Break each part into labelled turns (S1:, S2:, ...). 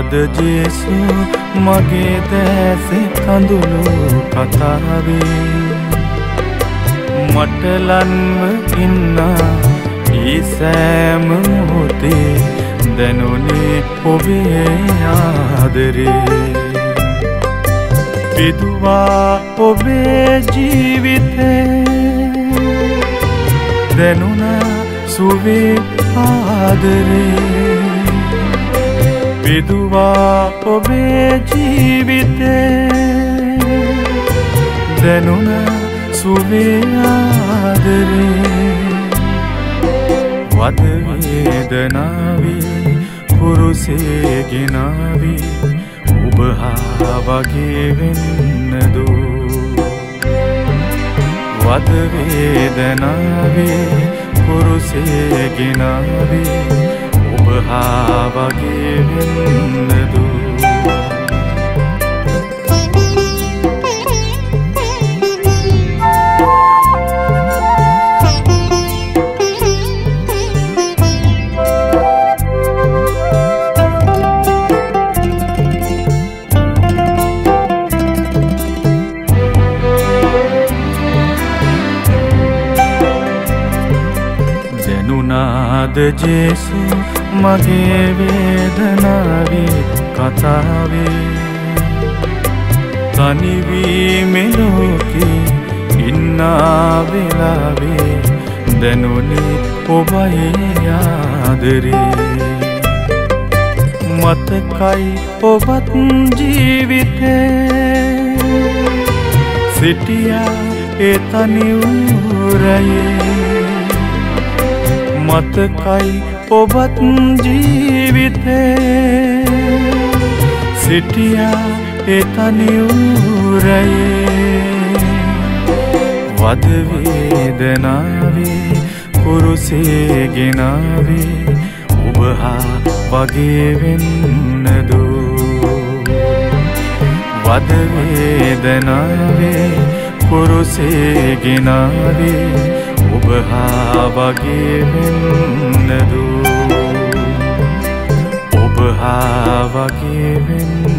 S1: අද ජේසු මගේ දැසේ කඳුළු කතාවේ මටලන්ව ඉන්නා ඊ සෑම මොහොතේ දැනුනේ ඔබේ ආදරේ පිදුවා ඔබේ ජීවිතේ දැනුණා සුවේ ආදරේ පිදුවා ඔබේ ජීවිතේ දැනුණා සුවේ ආදරේ වද වේදනාවේ කුරුසේ ගෙනාවේ ඔබ හා වගේ වෙන්නදෝ වද වේදනාවේ කුරුසේ ගෙනාවේ ඔබ හා වගේ වෙන්නදෝ දැනුණාද ජේසු මගේ වේදනාවේ කතාවේ තනිවීමේ ලෝකේ ඉන්නා වෙලාවේ දැනුනේ ඔබේ ආදරේ මතකයි ඔබත් ජීවිතේ සිටියා ඒ තනි උරයේ මතකයි ඔබත් ජීවිතේ සිටියා ඒ තනි උරයේ වද වේදනාවේ කුරුසේ ගෙනාවේ ඔබ හා වගේ වෙන්නදෝ වද වේදනාවේ කුරුසේ ගෙනාවේ ඔබ හා වගේ වෙන්නදෝ ඔබ හා වගේ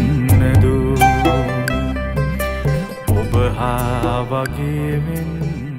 S1: වෙන්නදෝ ඔබ හා වගේ වෙන්නදෝ